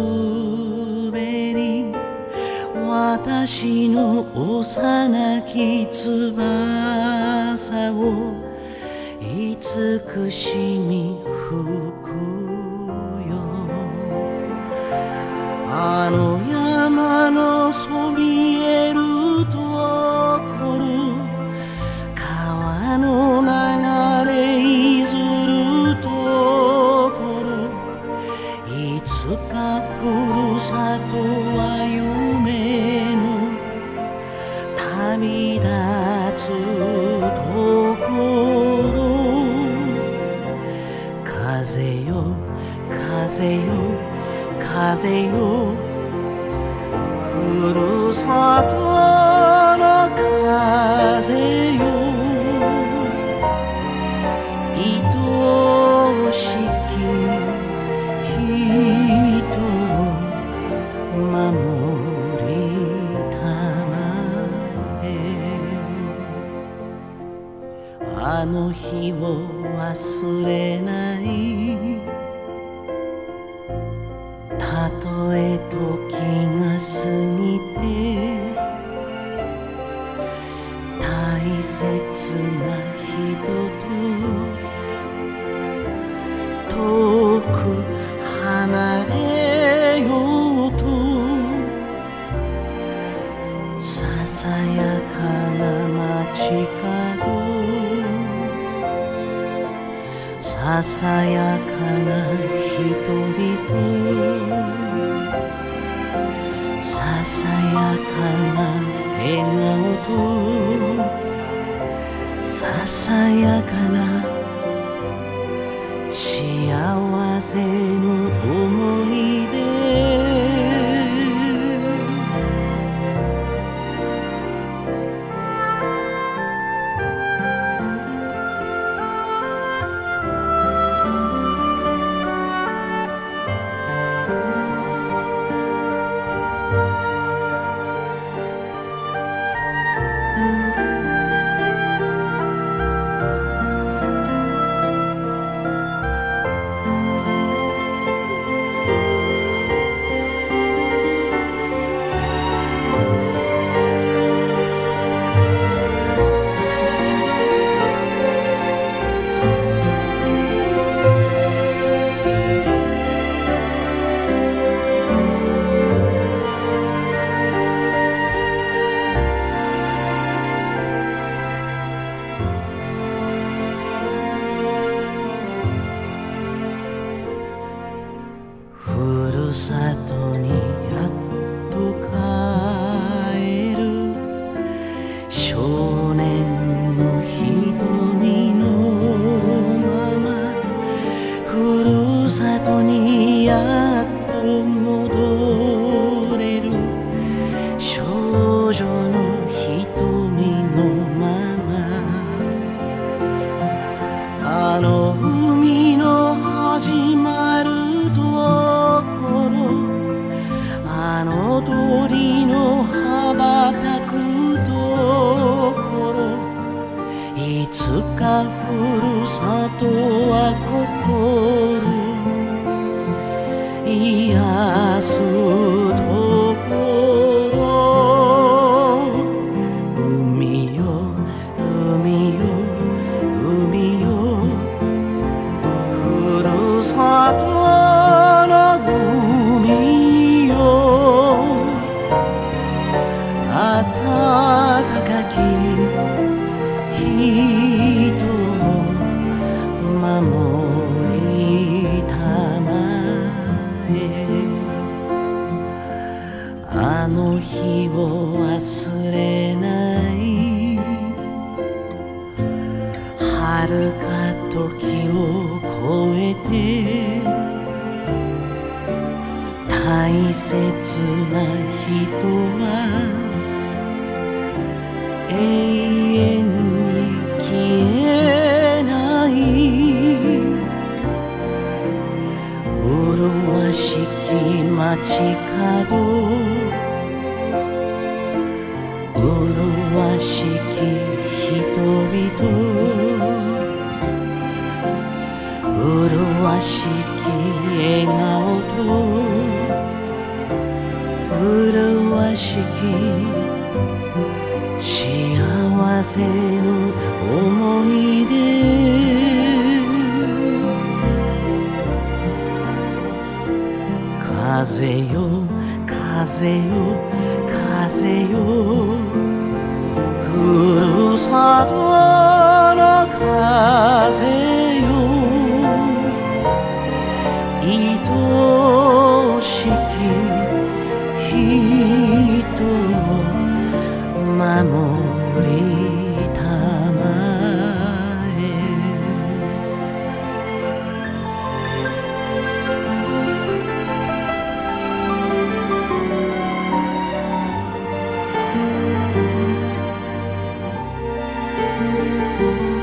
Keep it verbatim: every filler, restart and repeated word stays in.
滑り私の幼き翼を慈しみ吹くよ。あの山のそびえるところ川の流れいずるところいつかふるさとは夢の旅立つところ。風よ風よ風よふるさとの風よ愛しき人を守りたまえ。あの日を忘れないたとえ時が過ぎて大切な人と遠く離れようとささやかな街角ささやかな人々ささやかな笑顔とささやかな幸せの思い出。ふるさとにやっと帰る少年の瞳のままふるさとにやっと戻れる少女の瞳のままあの海の始まるあの鳥の羽ばたくところいつかふるさとは心癒すところ。海よ海よ海よふるさとの海あたたかき人を守りたまえ。あの日を忘れない遥か時を越えて大切な人は永遠に消えない麗しき街角麗しき人々麗しき笑顔と麗しき幸せの思い出風よ風よ風よふるさとの風よ愛しき人を守りたまえ「